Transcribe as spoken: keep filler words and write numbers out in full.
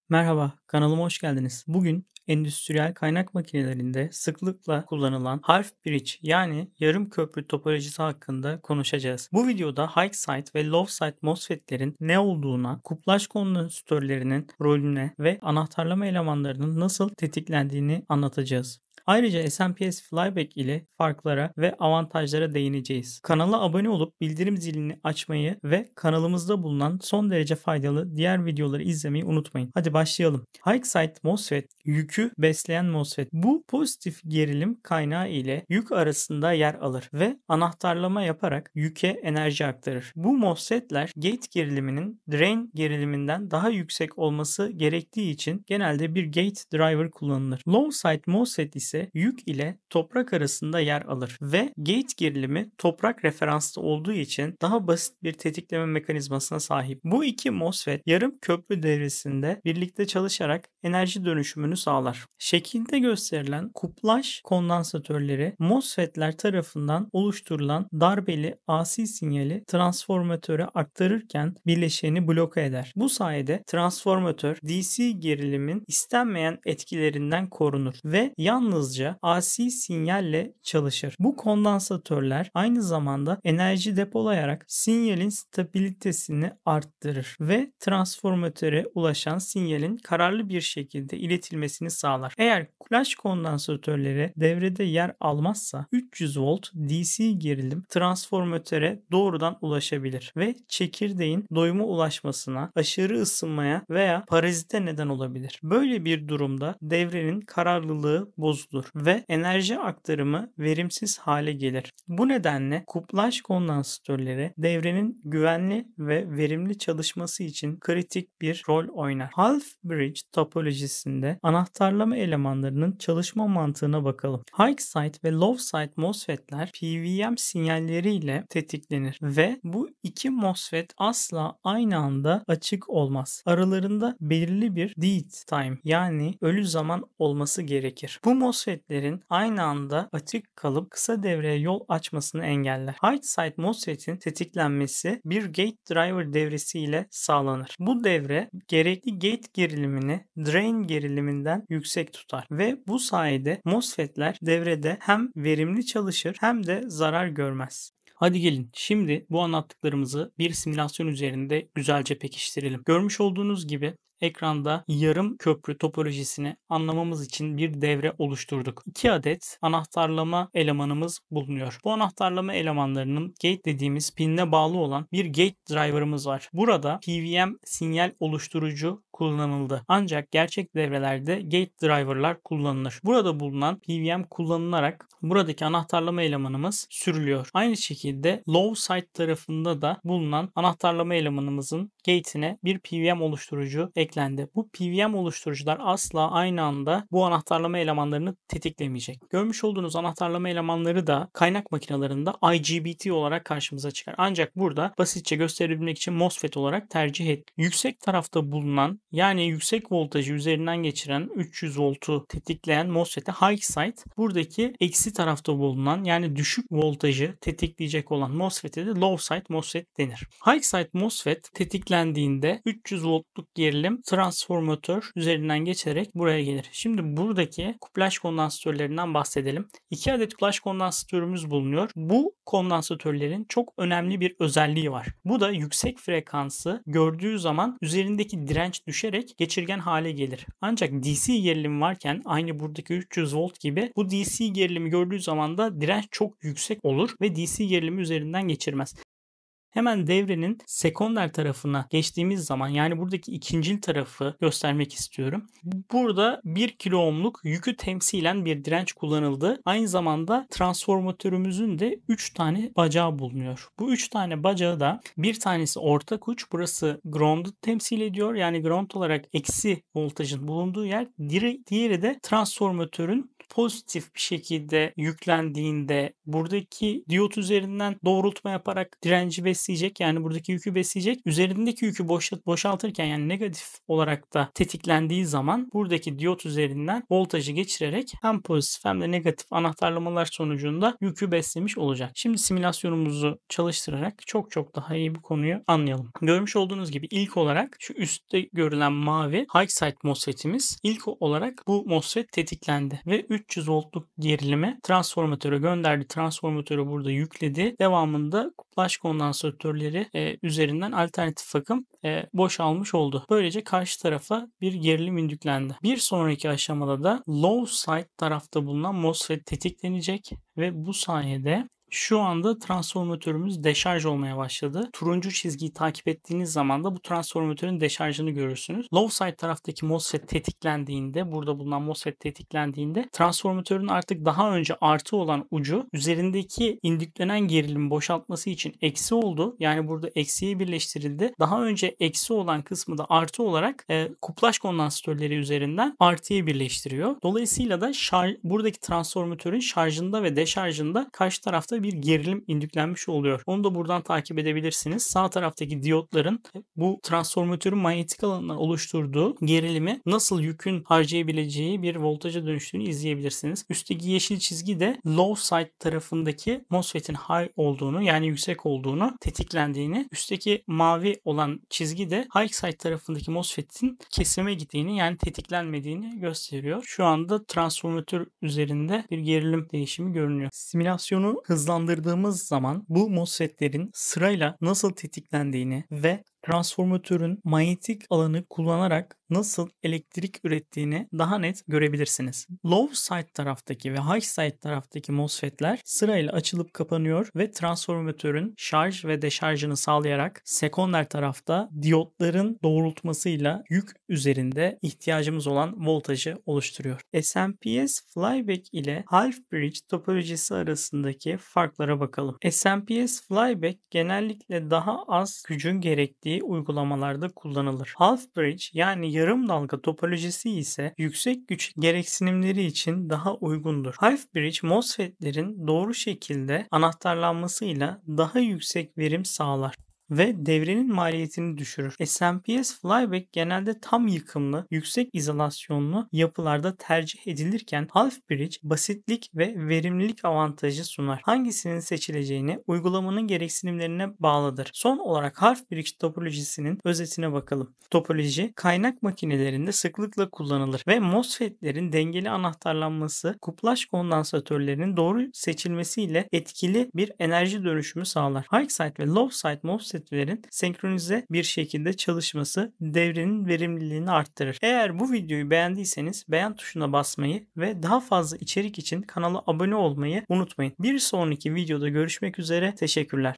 Merhaba, kanalıma hoş geldiniz. Bugün endüstriyel kaynak makinelerinde sıklıkla kullanılan half bridge yani yarım köprü topolojisi hakkında konuşacağız. Bu videoda high side ve low side MOSFET'lerin ne olduğuna, kuplaj kondansatörlerinin rolüne ve anahtarlama elemanlarının nasıl tetiklendiğini anlatacağız. Ayrıca S M P S Flyback ile farklara ve avantajlara değineceğiz. Kanala abone olup bildirim zilini açmayı ve kanalımızda bulunan son derece faydalı diğer videoları izlemeyi unutmayın. Hadi başlayalım. High side MOSFET, yükü besleyen MOSFET. Bu pozitif gerilim kaynağı ile yük arasında yer alır ve anahtarlama yaparak yüke enerji aktarır. Bu MOSFET'ler gate geriliminin drain geriliminden daha yüksek olması gerektiği için genelde bir gate driver kullanılır. Low side MOSFET ise yük ile toprak arasında yer alır ve gate gerilimi toprak referanslı olduğu için daha basit bir tetikleme mekanizmasına sahip. Bu iki MOSFET yarım köprü devresinde birlikte çalışarak enerji dönüşümünü sağlar. Şekilde gösterilen kuplaj kondansatörleri MOSFET'ler tarafından oluşturulan darbeli A C sinyali transformatöre aktarırken bileşeni bloke eder. Bu sayede transformatör D C gerilimin istenmeyen etkilerinden korunur ve yalnızca A C sinyalle çalışır. Bu kondansatörler aynı zamanda enerji depolayarak sinyalin stabilitesini arttırır ve transformatöre ulaşan sinyalin kararlı bir şekilde iletilmesini sağlar. Eğer flash kondansatörleri devrede yer almazsa üç yüz volt D C gerilim transformatöre doğrudan ulaşabilir ve çekirdeğin doyuma ulaşmasına, aşırı ısınmaya veya parazite neden olabilir. Böyle bir durumda devrenin kararlılığı bozulur ve enerji aktarımı verimsiz hale gelir. Bu nedenle kuplaj kondansatörleri devrenin güvenli ve verimli çalışması için kritik bir rol oynar. Half bridge topolojisinde anahtarlama elemanlarının çalışma mantığına bakalım. High side ve low side MOSFET'ler P V M sinyalleriyle tetiklenir ve bu iki MOSFET asla aynı anda açık olmaz. Aralarında belirli bir dead time yani ölü zaman olması gerekir. Bu MOSFET'lerin aynı anda açık kalıp kısa devreye yol açmasını engeller. High side MOSFET'in tetiklenmesi bir gate driver devresi ile sağlanır. Bu devre gerekli gate gerilimini drain geriliminden yüksek tutar ve bu sayede MOSFET'ler devrede hem verimli çalışır hem de zarar görmez. Hadi gelin şimdi bu anlattıklarımızı bir simülasyon üzerinde güzelce pekiştirelim. Görmüş olduğunuz gibi ekranda yarım köprü topolojisini anlamamız için bir devre oluşturduk. iki adet anahtarlama elemanımız bulunuyor. Bu anahtarlama elemanlarının gate dediğimiz pinine bağlı olan bir gate driver'ımız var. Burada P V M sinyal oluşturucu kullanıldı. Ancak gerçek devrelerde gate driver'lar kullanılır. Burada bulunan P V M kullanılarak buradaki anahtarlama elemanımız sürülüyor. Aynı şekilde low side tarafında da bulunan anahtarlama elemanımızın gate'ine bir P V M oluşturucu eklendi. Bu P V M oluşturucular asla aynı anda bu anahtarlama elemanlarını tetiklemeyecek. Görmüş olduğunuz anahtarlama elemanları da kaynak makinelerinde I G B T olarak karşımıza çıkar. Ancak burada basitçe gösterebilmek için MOSFET olarak tercih et. Yüksek tarafta bulunan yani yüksek voltajı üzerinden geçiren üç yüz voltu tetikleyen MOSFET'e high side, buradaki eksi tarafta bulunan yani düşük voltajı tetikleyecek olan MOSFET'e de low side MOSFET denir. High side MOSFET tetiklendiğinde üç yüz voltluk gerilim transformatör üzerinden geçerek buraya gelir. Şimdi buradaki kuplaj kondansatörlerinden bahsedelim. iki adet kuplaj kondansatörümüz bulunuyor. Bu kondansatörlerin çok önemli bir özelliği var. Bu da yüksek frekansı gördüğü zaman üzerindeki direnç düşerek geçirgen hale gelir. Ancak D C gerilim varken aynı buradaki üç yüz volt gibi bu D C gerilimi gördüğü zaman da direnç çok yüksek olur ve D C gerilimi üzerinden geçirmez. Hemen devrenin sekonder tarafına geçtiğimiz zaman yani buradaki ikincil tarafı göstermek istiyorum. Burada bir kilo ohmluk yükü temsilen bir direnç kullanıldı. Aynı zamanda transformatörümüzün de üç tane bacağı bulunuyor. Bu üç tane bacağı da bir tanesi ortak uç. Burası ground'u temsil ediyor. Yani ground olarak eksi voltajın bulunduğu yer. Diğeri de transformatörün pozitif bir şekilde yüklendiğinde buradaki diyot üzerinden doğrultma yaparak direnci ve besleyecek. Yani buradaki yükü besleyecek. Üzerindeki yükü boşalt boşaltırken yani negatif olarak da tetiklendiği zaman buradaki diyot üzerinden voltajı geçirerek hem pozitif hem de negatif anahtarlamalar sonucunda yükü beslemiş olacak. Şimdi simülasyonumuzu çalıştırarak çok çok daha iyi bu konuyu anlayalım. Görmüş olduğunuz gibi ilk olarak şu üstte görülen mavi high side MOSFET'imiz ilk olarak bu MOSFET tetiklendi ve üç yüz voltluk gerilimi transformatöre gönderdi. Transformatörü burada yükledi. Devamında flash kondansatörleri e, üzerinden alternatif akım e, boşalmış oldu. Böylece karşı tarafa bir gerilim indüklendi. Bir sonraki aşamada da low side tarafta bulunan MOSFET tetiklenecek ve bu sayede şu anda transformatörümüz deşarj olmaya başladı. Turuncu çizgiyi takip ettiğiniz zaman da bu transformatörün deşarjını görürsünüz. Low side taraftaki MOSFET tetiklendiğinde, burada bulunan MOSFET tetiklendiğinde transformatörün artık daha önce artı olan ucu üzerindeki indüklenen gerilimi boşaltması için eksi oldu. Yani burada eksiye birleştirildi. Daha önce eksi olan kısmı da artı olarak e, kuplaş kondansatörleri üzerinden artıya birleştiriyor. Dolayısıyla da şarj, buradaki transformatörün şarjında ve deşarjında karşı tarafta bir gerilim indüklenmiş oluyor. Onu da buradan takip edebilirsiniz. Sağ taraftaki diyotların bu transformatörün manyetik alanından oluşturduğu gerilimi nasıl yükün harcayabileceği bir voltaja dönüştüğünü izleyebilirsiniz. Üstteki yeşil çizgi de low side tarafındaki MOSFET'in high olduğunu yani yüksek olduğunu, tetiklendiğini, üstteki mavi olan çizgi de high side tarafındaki MOSFET'in kesime gittiğini yani tetiklenmediğini gösteriyor. Şu anda transformatör üzerinde bir gerilim değişimi görünüyor. Simülasyonu hızlandırdığımız zaman bu MOSFET'lerin sırayla nasıl tetiklendiğini ve transformatörün manyetik alanı kullanarak nasıl elektrik ürettiğini daha net görebilirsiniz. Low side taraftaki ve high side taraftaki MOSFET'ler sırayla açılıp kapanıyor ve transformatörün şarj ve deşarjını sağlayarak sekonder tarafta diyotların doğrultmasıyla yük üzerinde ihtiyacımız olan voltajı oluşturuyor. S M P S flyback ile half bridge topolojisi arasındaki farklara bakalım. S M P S flyback genellikle daha az gücün gerektiği uygulamalarda kullanılır. Half bridge yani yarım dalga topolojisi ise yüksek güç gereksinimleri için daha uygundur. Half bridge MOSFET'lerin doğru şekilde anahtarlanmasıyla daha yüksek verim sağlar ve devrenin maliyetini düşürür. S M P S flyback genelde tam yıkımlı, yüksek izolasyonlu yapılarda tercih edilirken half bridge basitlik ve verimlilik avantajı sunar. Hangisinin seçileceğini uygulamanın gereksinimlerine bağlıdır. Son olarak half bridge topolojisinin özetine bakalım. Topoloji kaynak makinelerinde sıklıkla kullanılır ve MOSFET'lerin dengeli anahtarlanması, kuplaş kondansatörlerinin doğru seçilmesiyle etkili bir enerji dönüşümü sağlar. High side ve low side MOSFET MOSFET'lerin senkronize bir şekilde çalışması devrenin verimliliğini arttırır. Eğer bu videoyu beğendiyseniz beğen tuşuna basmayı ve daha fazla içerik için kanala abone olmayı unutmayın. Bir sonraki videoda görüşmek üzere. Teşekkürler.